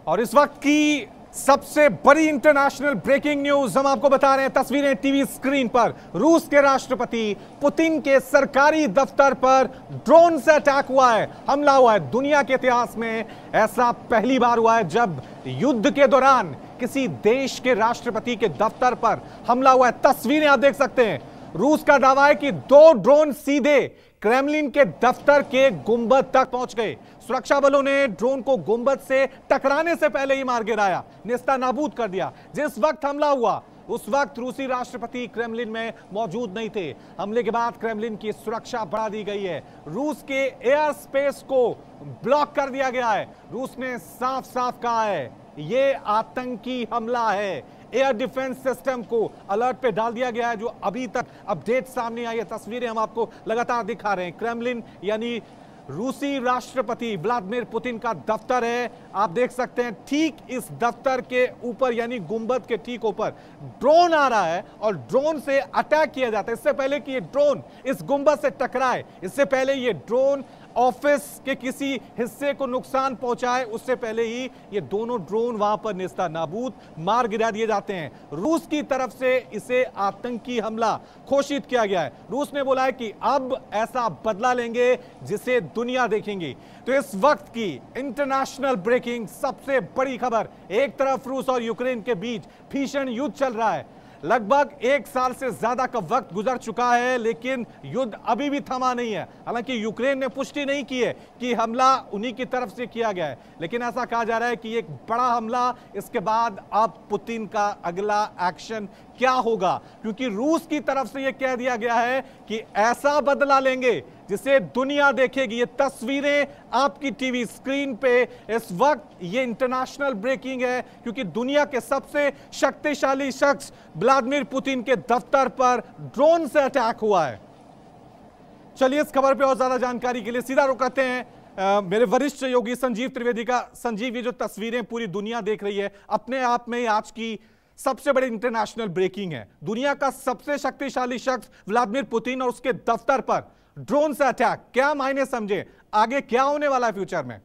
और इस वक्त की सबसे बड़ी इंटरनेशनल ब्रेकिंग न्यूज हम आपको बता रहे हैं। तस्वीरें टीवी स्क्रीन पर। रूस के राष्ट्रपति पुतिन के सरकारी दफ्तर पर ड्रोन से अटैक हुआ है, हमला हुआ है। दुनिया के इतिहास में ऐसा पहली बार हुआ है जब युद्ध के दौरान किसी देश के राष्ट्रपति के दफ्तर पर हमला हुआ है। तस्वीरें आप देख सकते हैं। रूस का दावा है कि 2 ड्रोन सीधे क्रेमलिन के दफ्तर के गुंबद तक पहुंच गए। सुरक्षा बलों ने ड्रोन को गुंबद से टकराने से पहले ही मार गिराया, नेस्तनाबूद कर दिया। जिस वक्त हमला हुआ उस वक्त रूसी राष्ट्रपति क्रेमलिन में मौजूद नहीं थे। हमले के बाद क्रेमलिन की सुरक्षा बढ़ा दी गई है। रूस के एयर स्पेस को ब्लॉक कर दिया गया है। रूस ने साफ साफ कहा है यह आतंकी हमला है। एयर डिफेंस सिस्टम को अलर्ट पे डाल दिया गया है। जो अभी तक अपडेट सामने आई है, तस्वीरें हम आपको लगातार दिखा रहे हैं। क्रेमलिन यानी रूसी राष्ट्रपति व्लादिमीर पुतिन का दफ्तर है। आप देख सकते हैं ठीक इस दफ्तर के ऊपर यानी गुंबद के ठीक ऊपर ड्रोन आ रहा है और ड्रोन से अटैक किया जाता है। इससे पहले कि ये ड्रोन इस गुंबद से टकराए, इससे पहले ये ड्रोन ऑफिस के किसी हिस्से को नुकसान पहुंचाए, उससे पहले ही ये दोनों ड्रोन वहां पर नेस्तनाबूद मार गिरा दिए जाते हैं। रूस की तरफ से इसे आतंकी हमला घोषित किया गया है। रूस ने बोला है कि अब ऐसा बदला लेंगे जिसे दुनिया देखेंगी। तो इस वक्त की इंटरनेशनल ब्रेकिंग सबसे बड़ी खबर, एक तरफ रूस और यूक्रेन के बीच भीषण युद्ध चल रहा है। लगभग 1 साल से ज्यादा का वक्त गुजर चुका है, लेकिन युद्ध अभी भी थमा नहीं है। हालांकि यूक्रेन ने पुष्टि नहीं की है कि हमला उन्हीं की तरफ से किया गया है, लेकिन ऐसा कहा जा रहा है कि एक बड़ा हमला, इसके बाद अब पुतिन का अगला एक्शन क्या होगा, क्योंकि रूस की तरफ से यह कह दिया गया है कि ऐसा बदला लेंगे जिसे दुनिया देखेगी। ये तस्वीरें आपकी टीवी स्क्रीन पे इस वक्त ये इंटरनेशनल ब्रेकिंग है, क्योंकि दुनिया के सबसे शक्तिशाली शख्स व्लादिमीर पुतिन के दफ्तर पर ड्रोन से अटैक हुआ है। चलिए इस खबर पे और ज्यादा जानकारी के लिए सीधा रुक करते हैं मेरे वरिष्ठ सहयोगी संजीव त्रिवेदी का। संजीव, ये जो तस्वीरें पूरी दुनिया देख रही है, अपने आप में आज की सबसे बड़ी इंटरनेशनल ब्रेकिंग है। दुनिया का सबसे शक्तिशाली शख्स व्लादिमीर पुतिन और उसके दफ्तर पर ड्रोन से अटैक, क्या मायने समझे, आगे क्या होने वाला है फ्यूचर में?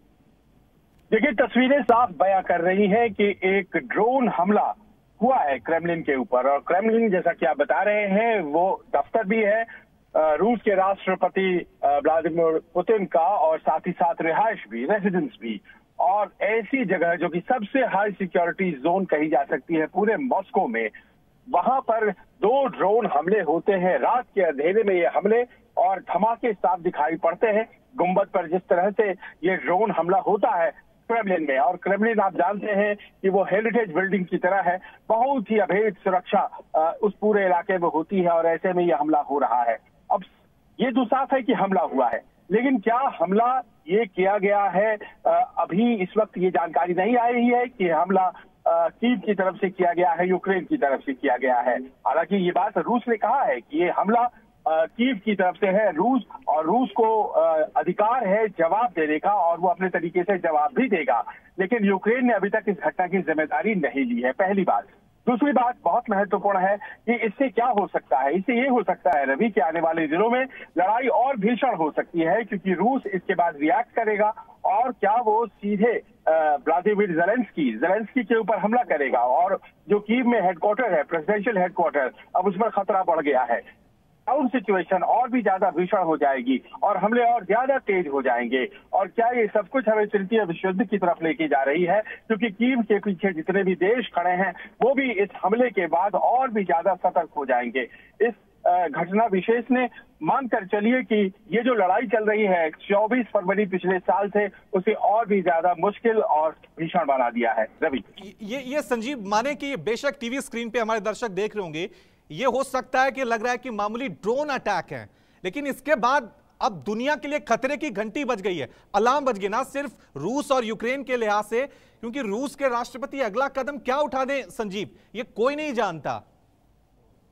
देखिए, तस्वीरें साफ बयां कर रही हैं कि एक ड्रोन हमला हुआ है क्रेमलिन के ऊपर, और क्रेमलिन जैसा कि आप बता रहे हैं वो दफ्तर भी है रूस के राष्ट्रपति व्लादिमीर पुतिन का, और साथ ही साथ रिहाइश भी, रेजिडेंस भी, और ऐसी जगह जो कि सबसे हाई सिक्योरिटी जोन कही जा सकती है पूरे मॉस्को में, वहां पर 2 ड्रोन हमले होते हैं। रात के अंधेरे में ये हमले और धमाके साफ दिखाई पड़ते हैं गुंबद पर। जिस तरह से ये ड्रोन हमला होता है क्रेमलिन में, और क्रेमलिन आप जानते हैं कि वो हेरिटेज बिल्डिंग की तरह है, बहुत ही अभेद सुरक्षा उस पूरे इलाके में होती है, और ऐसे में ये हमला हो रहा है। अब ये तो साफ है कि हमला हुआ है, लेकिन क्या हमला ये किया गया है, अभी इस वक्त ये जानकारी नहीं आ रही है कि हमला कीव की तरफ से किया गया है, यूक्रेन की तरफ से किया गया है। हालांकि ये बात रूस ने कहा है कि ये हमला कीव की तरफ से है। रूस को अधिकार है जवाब देने का, और वो अपने तरीके से जवाब भी देगा, लेकिन यूक्रेन ने अभी तक इस घटना की जिम्मेदारी नहीं ली है, पहली बात। दूसरी बात बहुत महत्वपूर्ण है कि इससे क्या हो सकता है। इससे ये हो सकता है रवि, कि आने वाले दिनों में लड़ाई और भीषण हो सकती है, क्योंकि रूस इसके बाद रिएक्ट करेगा, और क्या वो सीधे व्लादिमीर जेलेंस्की के ऊपर हमला करेगा, और जो कीव में हेडक्वार्टर है, प्रेसिडेंशियल हेडक्वार्टर, अब उस पर खतरा बढ़ गया है। डाउन सिचुएशन और भी ज्यादा भीषण हो जाएगी और हमले और ज्यादा तेज हो जाएंगे। और क्या ये सब कुछ हमें तृतीय विश्व युद्ध की तरफ लेके जा रही है, क्योंकि कीव के पीछे जितने भी देश खड़े हैं वो भी इस हमले के बाद और भी ज्यादा सतर्क हो जाएंगे। इस घटना विशेष ने मानकर चलिए कि ये जो लड़ाई चल रही है 24 फरवरी पिछले साल से, उसे और भी ज्यादा मुश्किल और भीषण बना दिया है। रवि, ये संजीव माने कि बेशक टीवी स्क्रीन पे हमारे दर्शक देख रहे होंगे, ये हो सकता है कि लग रहा है कि मामूली ड्रोन अटैक है, लेकिन इसके बाद अब दुनिया के लिए खतरे की घंटी बज गई है, अलार्म बज गई, ना सिर्फ रूस और यूक्रेन के लिहाज से, क्योंकि रूस के राष्ट्रपति अगला कदम क्या उठा दें संजीव, ये कोई नहीं जानता।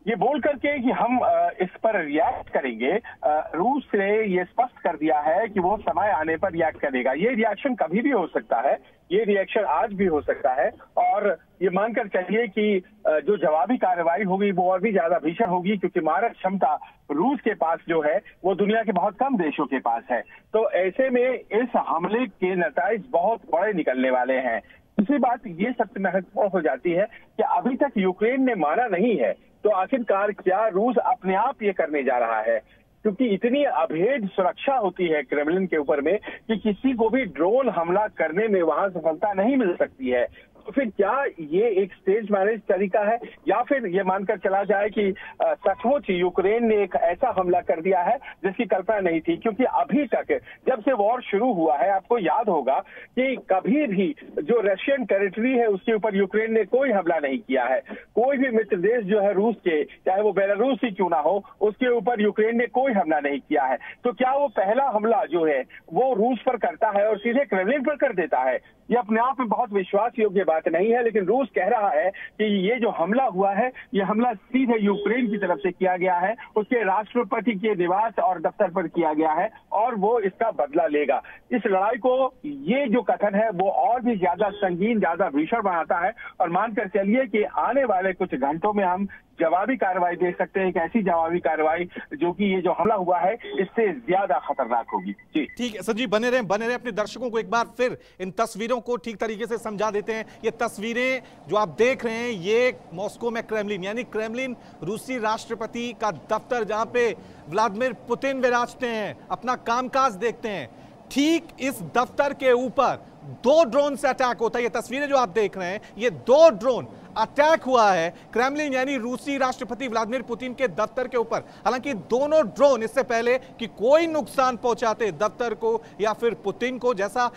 ये बोल करके कि हम इस पर रिएक्ट करेंगे, रूस ने ये स्पष्ट कर दिया है कि वो समय आने पर रिएक्ट करेगा। ये रिएक्शन कभी भी हो सकता है, ये रिएक्शन आज भी हो सकता है, और ये मानकर चलिए कि जो जवाबी कार्रवाई होगी वो और भी ज्यादा भीषण होगी, क्योंकि मारक क्षमता रूस के पास जो है वो दुनिया के बहुत कम देशों के पास है। तो ऐसे में इस हमले के नतीजे बहुत बड़े निकलने वाले हैं। दूसरी बात ये सबसे महत्वपूर्ण हो जाती है कि अभी तक यूक्रेन ने माना नहीं है, तो आखिरकार क्या रूस अपने आप ये करने जा रहा है? क्योंकि इतनी अभेद सुरक्षा होती है क्रेमलिन के ऊपर में कि किसी को भी ड्रोन हमला करने में वहां सफलता नहीं मिल सकती है। तो फिर क्या ये एक स्टेज मैनेज तरीका है, या फिर ये मानकर चला जाए कि सचमुच यूक्रेन ने एक ऐसा हमला कर दिया है जिसकी कल्पना नहीं थी? क्योंकि अभी तक जब से वॉर शुरू हुआ है, आपको याद होगा कि कभी भी जो रशियन टेरिटरी है उसके ऊपर यूक्रेन ने कोई हमला नहीं किया है। कोई भी मित्र देश जो है रूस के, चाहे वो बेलारूस ही क्यों ना हो, उसके ऊपर यूक्रेन ने कोई हमला नहीं किया है। तो क्या वो पहला हमला जो है वो रूस पर करता है और सीधे क्रेमलिन पर कर देता है? ये अपने आप में बहुत विश्वास योग्य बात नहीं है, लेकिन रूस कह रहा है कि ये जो हमला हुआ है ये हमला सीधे यूक्रेन की तरफ से किया गया है, उसके राष्ट्रपति के निवास और दफ्तर पर किया गया है, और वो इसका बदला लेगा। इस लड़ाई को ये जो कथन है वो और भी ज्यादा संगीन, ज्यादा भीषण बनाता है, और मानकर चलिए कि आने वाले कुछ घंटों में हम जवाबी कार्रवाई देख सकते हैं, एक ऐसी जवाबी कार्रवाई जो कि ये जो हमला हुआ है इससे ज्यादा खतरनाक होगी। जी ठीक है संजीव, बने रहे अपने दर्शकों को एक बार फिर इन तस्वीरों को ठीक तरीके से समझा देते हैं। ये तस्वीरें जो आप देख रहे हैं ये मॉस्को में क्रेमलिन यानी क्रेमलिन रूसी राष्ट्रपति का दफ्तर, जहां पे व्लादिमीर पुतिन विराजते हैं, अपना कामकाज देखते हैं। ठीक इस दफ्तर के ऊपर 2 ड्रोन से अटैक होता है। ये तस्वीरें जो आप देख रहे हैं, ये 2 ड्रोन अटैक हुआ है क्रेमलिन यानी रूसी राष्ट्रपति व्लादिमीर पुतिन के दफ्तर के ऊपर। हालांकि दोनों ड्रोन इससे पहले कि कोई नुकसान पहुंचाते दफ्तर को या फिर पुतिन को, जैसा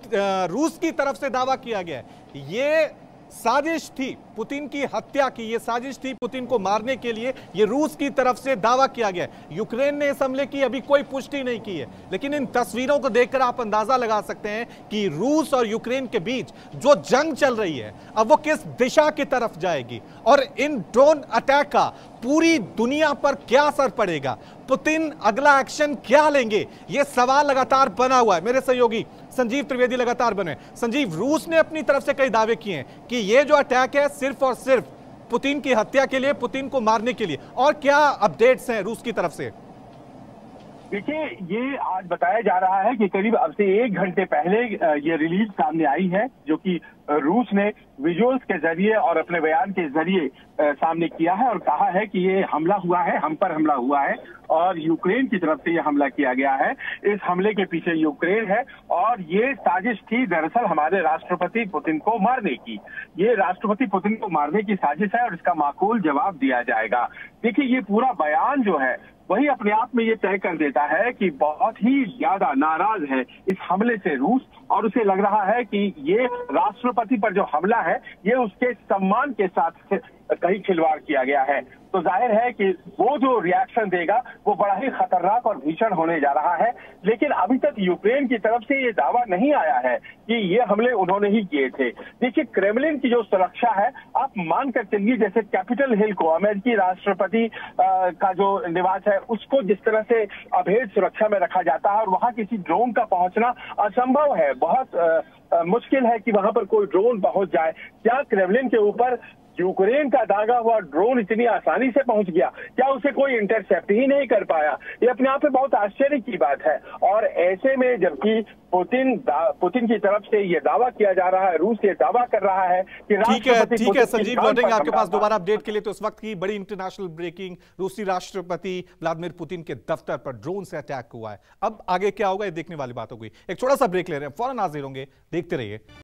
रूस की तरफ से दावा किया गया है, ये साजिश थी पुतिन की हत्या की, ये साजिश थी पुतिन को मारने के लिए, ये रूस की तरफ से दावा किया गया। यूक्रेन ने इस हमले की अभी कोई पुष्टि नहीं की है, लेकिन इन तस्वीरों को देखकर आप अंदाजा लगा सकते हैं कि रूस और यूक्रेन के बीच जो जंग चल रही है अब वो किस दिशा की तरफ जाएगी, और इन ड्रोन अटैक का पूरी दुनिया पर क्या असर पड़ेगा, पुतिन अगला एक्शन क्या लेंगे, यह सवाल लगातार बना हुआ है। मेरे सहयोगी संजीव त्रिवेदी लगातार बने। संजीव, रूस ने अपनी तरफ से कई दावे किए हैं कि यह जो अटैक है सिर्फ और सिर्फ पुतिन की हत्या के लिए, पुतिन को मारने के लिए, और क्या अपडेट्स हैं रूस की तरफ से? देखिए, ये आज बताया जा रहा है कि करीब अब से 1 घंटे पहले ये रिलीज सामने आई है, जो कि रूस ने विजुअल्स के जरिए और अपने बयान के जरिए सामने किया है, और कहा है कि ये हमला हुआ है, हम पर हमला हुआ है, और यूक्रेन की तरफ से ये हमला किया गया है। इस हमले के पीछे यूक्रेन है, और ये साजिश थी दरअसल हमारे राष्ट्रपति पुतिन को मारने की। ये राष्ट्रपति पुतिन को मारने की साजिश है, और इसका माकूल जवाब दिया जाएगा। देखिए, ये पूरा बयान जो है वही अपने आप में ये तय कर देता है कि बहुत ही ज्यादा नाराज है इस हमले से रूस, और उसे लग रहा है कि ये राष्ट्रपति पर जो हमला है ये उसके सम्मान के साथ कहीं खिलवाड़ किया गया है। तो जाहिर है कि वो जो रिएक्शन देगा वो बड़ा ही खतरनाक और भीषण होने जा रहा है। लेकिन अभी तक यूक्रेन की तरफ से ये दावा नहीं आया है कि ये हमले उन्होंने ही किए थे। देखिए, क्रेमलिन की जो सुरक्षा है, आप मान कर चलिए जैसे कैपिटल हिल को, अमेरिकी राष्ट्रपति का जो निवास है, उसको जिस तरह से अभेद सुरक्षा में रखा जाता है, और वहां किसी ड्रोन का पहुंचना असंभव है, बहुत मुश्किल है कि वहां पर कोई ड्रोन पहुंच जाए। क्या क्रेमलिन के ऊपर यूक्रेन का दागा हुआ ड्रोन इतनी आसानी से पहुंच गया? क्या उसे कोई इंटरसेप्ट ही नहीं कर पाया? ये अपने आप में बहुत आश्चर्य की बात है। और ऐसे में जबकि पुतिन की तरफ से ये दावा किया जा रहा है, रूस ये दावा कर रहा है कि ठीक है संजीव, लौटेंगे आपके पास दोबारा अपडेट के लिए। तो इस वक्त की बड़ी इंटरनेशनल ब्रेकिंग, रूसी राष्ट्रपति व्लादिमीर पुतिन के दफ्तर पर ड्रोन से अटैक हुआ है। अब आगे क्या होगा ये देखने वाली बात हो गई। एक छोटा सा ब्रेक ले रहे हैं, फौरन हाजिर होंगे, देखते रहिए।